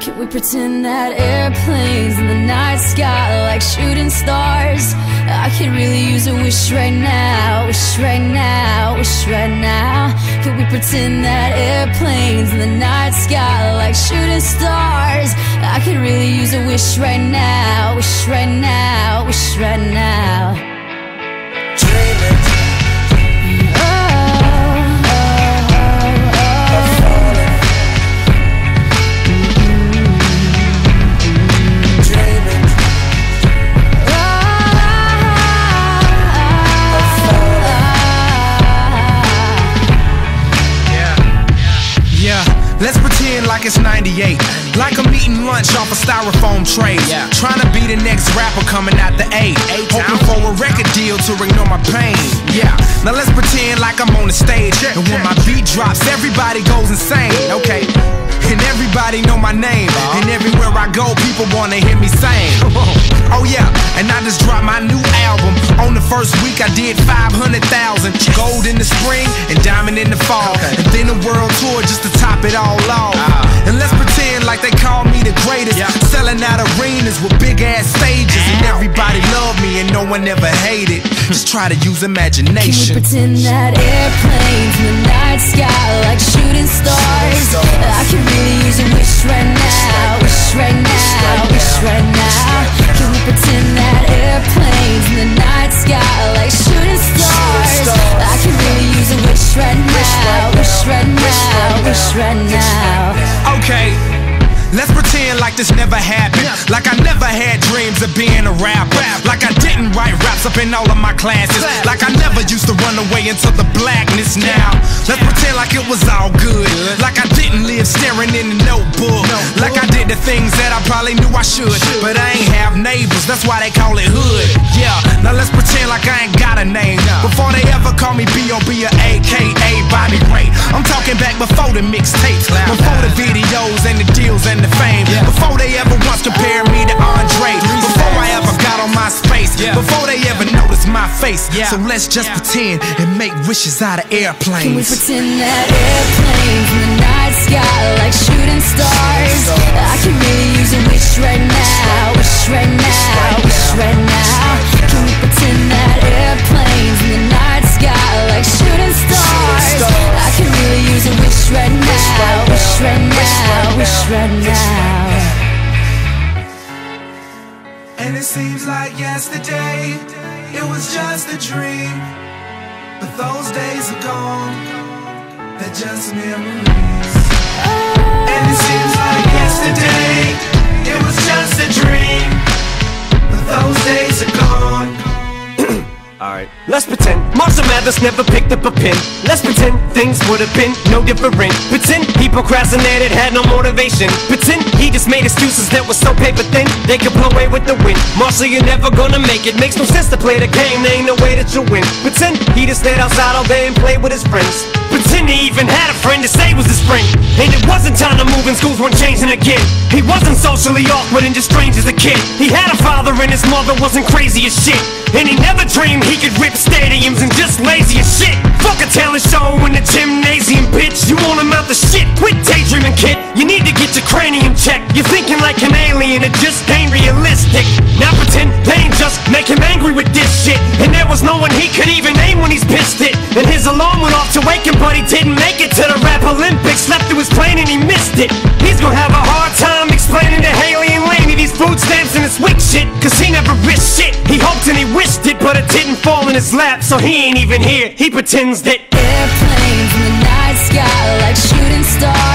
Can we pretend that airplanes in the night sky like shooting stars? I could really use a wish right now, wish right now, wish right now. Can we pretend that airplanes in the night sky like shooting stars? I could really use a wish right now, wish right now, wish right now. Dreaming. Let's pretend like it's 98, like I'm eating lunch off a styrofoam tray, trying to be the next rapper coming out the A, hoping for a record deal to ignore my pain. Now let's pretend like I'm on the stage, and when my beat drops, everybody goes insane. Okay, and everybody know my name, and everywhere I go, people wanna hear me sing. Oh yeah, and I just dropped my new album. On the first week I did 500,000. Gold in the spring and diamond in the fall, and then a world tour just to top it all off. And let's pretend like they call me the greatest, selling out arenas with big ass stages, and everybody love me and no one ever hated. Just try to use imagination. Can we pretend that airplanes in the night sky like shooting stars? I can really use a wish right now, wish right now, wish right now. Can we pretend that airplanes in the night sky like shooting stars? I can really use a wish right now, wish right now, wish right now. Okay, let's pretend like this never happened, like I never had dreams of being a rapper, like I didn't write raps up in all of my classes, like I never used to run away into the blackness. Now let's pretend like it was all good, like I didn't live staring in the notebook, like I did the things that I probably knew I should, but I ain't have neighbors, that's why they call it hood. Now let's pretend like I ain't got a name, before they ever call me B.O.B. or A.K.A. Bobby Ray. I'm talking back before the mixtapes, before the videos and the deals and the fame, before they ever once compared me to Andre, before I ever got on my space, before they ever noticed my face. So let's just pretend and make wishes out of airplanes. Can we pretend that airplanes in the night sky like shooting stars? I can really use a wish right now, wish right now, wish right now. Can we pretend that airplanes in the night sky like shooting stars? I can really use a wish right now, wish right now, wish right now. And it seems like yesterday, it was just a dream, but those days are gone, they're just memories. And it seems like yesterday, it was just a dream, but those days are gone. Alright, let's pretend Marshall Mathers never picked up a pen. Let's pretend things would have been no different. Pretend he procrastinated, had no motivation. Pretend he just made excuses that were so paper thin they could blow away with the wind. Marshall, you're never gonna make it. Makes no sense to play the game, there ain't no way that you'll win. Pretend he just stayed outside all day and played with his friends. Pretend he even had a friend to say was his friend. And it wasn't time to move and schools weren't changing again. He wasn't socially awkward and just strange as a kid. He had a father and his mother wasn't crazy as shit. And he never dreamed he could rip stadiums and just lazy as shit. Fuck a talent show in the gymnasium, bitch. You want him out the shit, quit daydreaming, kid. You need to get your cranium checked. You're thinking like an alien, it just ain't realistic. Now pretend pain just make him angry with this shit. And there was no one he could even name when he's pissed it. And his alarm went off to wake him, but he didn't make it to the rap Olympics. Slept through his plane and he missed it. He's gonna have a hard time explaining to Haley and Laney these food stamps and this weak shit, cause he never risked shit. He hoped and he wished it, but it didn't fall in his lap, so he ain't even here. He pretends that airplanes in the night sky like shooting stars.